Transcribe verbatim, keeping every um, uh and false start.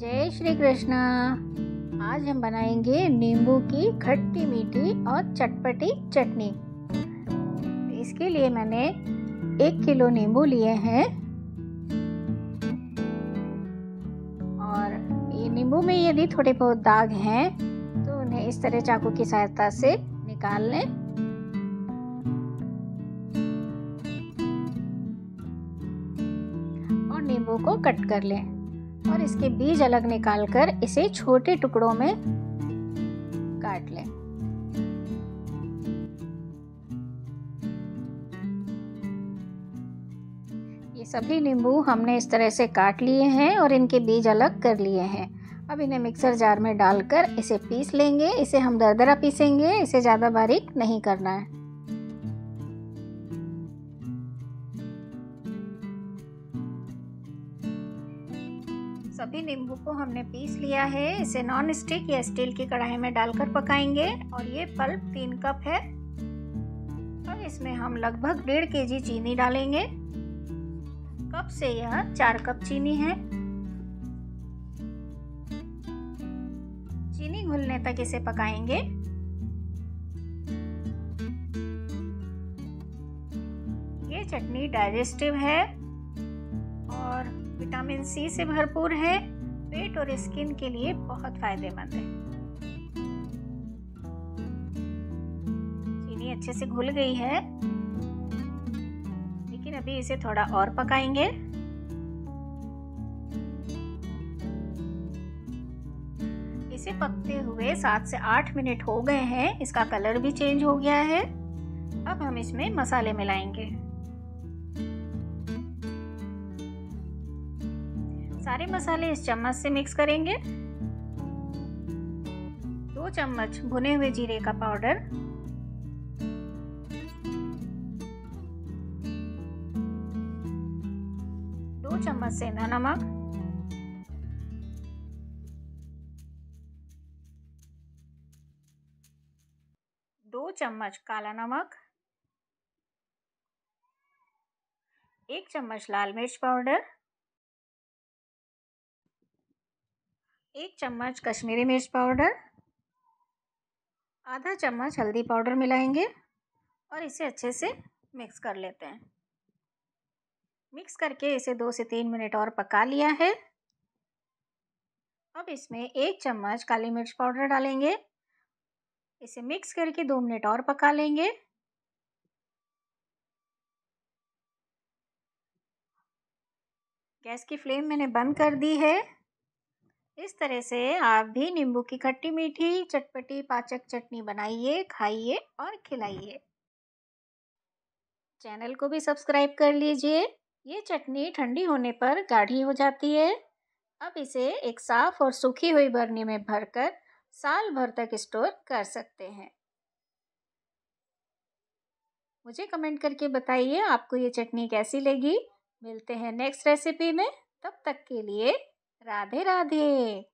जय श्री कृष्ण। आज हम बनाएंगे नींबू की खट्टी मीठी और चटपटी चटनी। इसके लिए मैंने एक किलो नींबू लिए हैं और ये नींबू में यदि थोड़े बहुत दाग हैं तो उन्हें इस तरह चाकू की सहायता से निकाल लें। और नींबू को कट कर लें और इसके बीज अलग निकालकर इसे छोटे टुकड़ों में काट लें। ये सभी नींबू हमने इस तरह से काट लिए हैं और इनके बीज अलग कर लिए हैं। अब इन्हें मिक्सर जार में डालकर इसे पीस लेंगे। इसे हम दरदरा पीसेंगे, इसे ज़्यादा बारीक नहीं करना है। सभी नींबू को हमने पीस लिया है। इसे नॉन स्टिक या स्टील की कढ़ाई में डालकर पकाएंगे और ये पल्प तीन कप है। अब इसमें हम लगभग डेढ़ के जी चीनी डालेंगे। कप से यह चार कप चीनी है। चीनी घुलने तक इसे पकाएंगे। ये चटनी डाइजेस्टिव है और विटामिन सी से भरपूर है। पेट और स्किन के लिए बहुत फायदेमंद है। चीनी अच्छे से घुल गई है, लेकिन अभी इसे थोड़ा और पकाएंगे। इसे पकते हुए सात से आठ मिनट हो गए हैं। इसका कलर भी चेंज हो गया है। अब हम इसमें मसाले मिलाएंगे। सारे मसाले इस चम्मच से मिक्स करेंगे। दो चम्मच भुने हुए जीरे का पाउडर, दो चम्मच सेंधा नमक, दो चम्मच काला नमक, एक चम्मच लाल मिर्च पाउडर, एक चम्मच कश्मीरी मिर्च पाउडर, आधा चम्मच हल्दी पाउडर मिलाएंगे और इसे अच्छे से मिक्स कर लेते हैं। मिक्स करके इसे दो से तीन मिनट और पका लिया है। अब इसमें एक चम्मच काली मिर्च पाउडर डालेंगे। इसे मिक्स करके दो मिनट और पका लेंगे। गैस की फ्लेम मैंने बंद कर दी है। इस तरह से आप भी नींबू की खट्टी मीठी चटपटी पाचक चटनी बनाइए, खाइए और खिलाइए। चैनल को भी सब्सक्राइब कर लीजिए। ये चटनी ठंडी होने पर गाढ़ी हो जाती है। अब इसे एक साफ और सूखी हुई बरनी में भरकर साल भर तक स्टोर कर सकते हैं। मुझे कमेंट करके बताइए आपको ये चटनी कैसी लगी। मिलते हैं नेक्स्ट रेसिपी में। तब तक के लिए राधे राधे।